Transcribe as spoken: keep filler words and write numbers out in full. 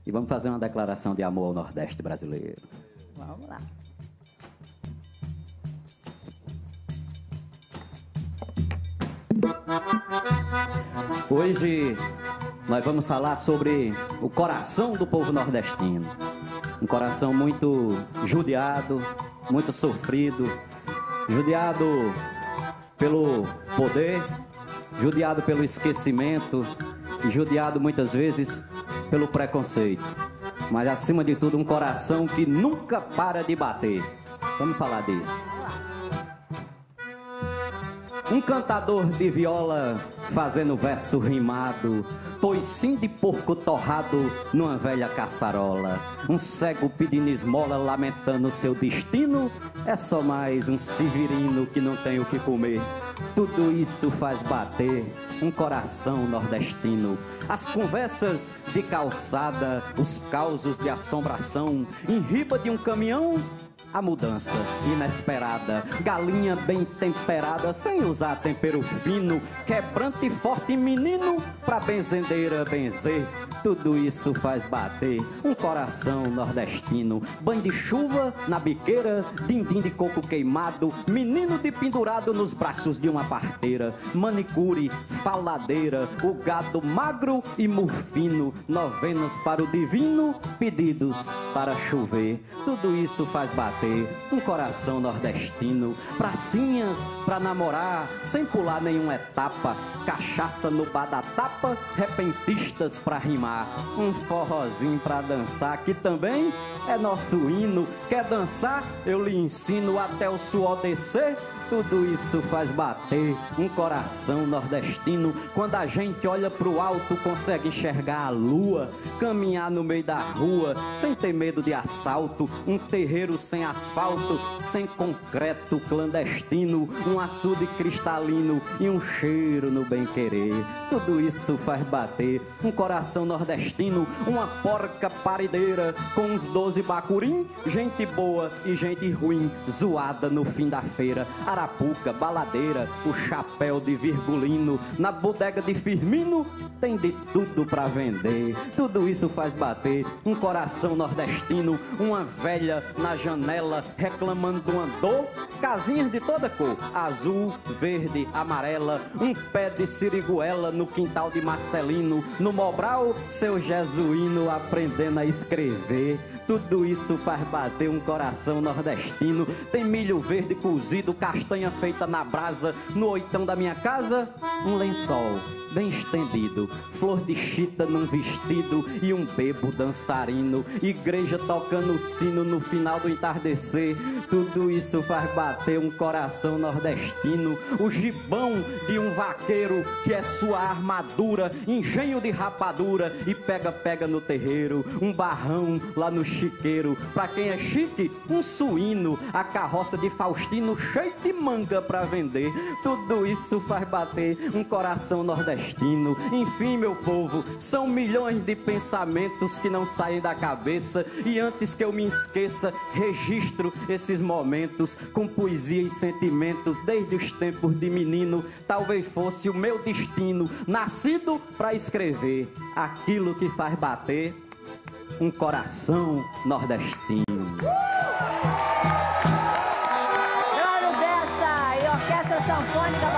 e vamos fazer uma declaração de amor ao Nordeste brasileiro. Vamos lá. Hoje nós vamos falar sobre o coração do povo nordestino. Um coração muito judiado, muito sofrido, judiado pelo poder, judiado pelo esquecimento e judiado muitas vezes pelo preconceito. Mas acima de tudo um coração que nunca para de bater. Vamos falar disso. Um cantador de viola fazendo verso rimado, toicinho de porco torrado numa velha caçarola. Um cego pedindo esmola, lamentando seu destino. É só mais um severino que não tem o que comer. Tudo isso faz bater um coração nordestino. As conversas de calçada, os causos de assombração, em riba de um caminhão, a mudança inesperada, galinha bem temperada, sem usar tempero fino, quebrante e forte menino, pra benzendeira benzer. Tudo isso faz bater um coração nordestino. Banho de chuva na biqueira, dindim de coco queimado, menino de pendurado nos braços de uma parteira, manicure, faladeira, o gado magro e murfino, novenas para o divino, pedidos para chover. Tudo isso faz bater um coração nordestino. Pracinhas pra namorar, sem pular nenhuma etapa, cachaça no bar da tapa, repentistas pra rimar, um forrozinho pra dançar, que também é nosso hino. Quer dançar? Eu lhe ensino até o suor descer. Tudo isso faz bater um coração nordestino. Quando a gente olha pro alto, consegue enxergar a lua, caminhar no meio da rua, sem ter medo de assalto. Um terreiro sem asfalto, sem concreto clandestino, um açude cristalino e um cheiro no bem-querer. Tudo isso faz bater um coração nordestino. Uma porca parideira com uns doze bacurim, gente boa e gente ruim, zoada no fim da feira. Arapuca, baladeira, o chapéu de virgulino, na bodega de Firmino tem de tudo pra vender. Tudo isso faz bater um coração nordestino. Uma velha na janela reclamando de uma dor, casinhas de toda cor, azul, verde, amarela, um pé de siriguela no quintal de Marcelino, no Mobral, seu jesuíno aprendendo a escrever. Tudo isso faz bater um coração nordestino. Tem milho verde cozido, castanha feita na brasa, no oitão da minha casa, um lençol bem estendido, flor de chita num vestido e um bebo dançarino, igreja tocando sino no final do entardecer. Tudo isso faz bater um coração nordestino. O gibão de um vaqueiro que é sua armadura, engenho de rapadura e pega-pega no terreiro, um barrão lá no chiqueiro, pra quem é chique, um suíno, a carroça de Faustino cheio de manga pra vender. Tudo isso faz bater um coração nordestino. Enfim, meu povo, são milhões de pensamentos que não saem da cabeça, e antes que eu me esqueça, registro esses momentos com poesia e sentimentos desde os tempos de menino. Talvez fosse o meu destino, nascido pra escrever aquilo que faz bater um coração nordestino. Claro Bessa e Orquestra Sanfônica